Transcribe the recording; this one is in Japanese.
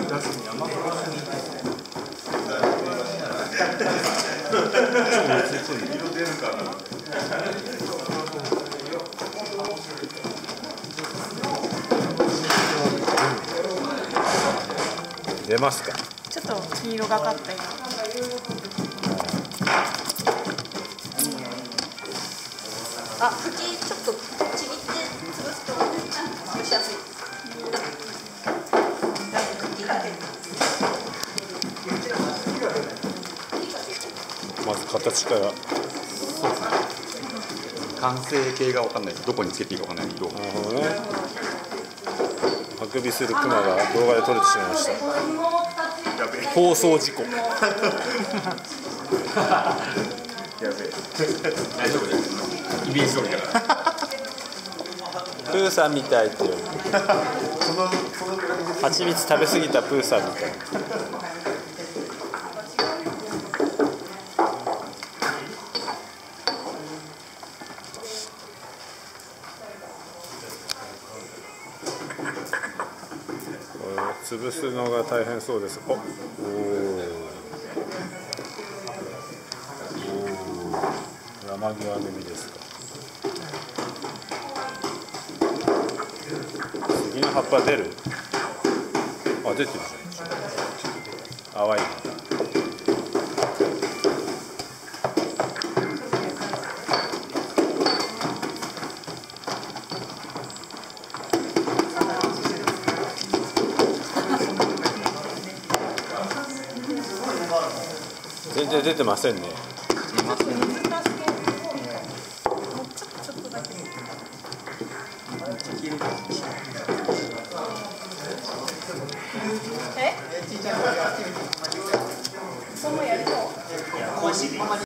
出ますか。 ちょっと黄色がかったよ。あ、茎ちょっとちぎって潰すと潰しやすい。 まず形から。 そうですね。完成形が分かんないです。どこにつけていいか分かんない色。 なるほどね。あくびするクマが動画で撮れてしまいました。放送事故。 やべえ。大丈夫です。イメージ通りだから。 プーさんみたいっていう。蜂蜜食べ過ぎたプーさんみたい。潰すのが大変そうです。おお。山際組ですか。次の葉っぱ出る？あ、出てるじゃん。淡い。全然出てませんね。 そのやるの？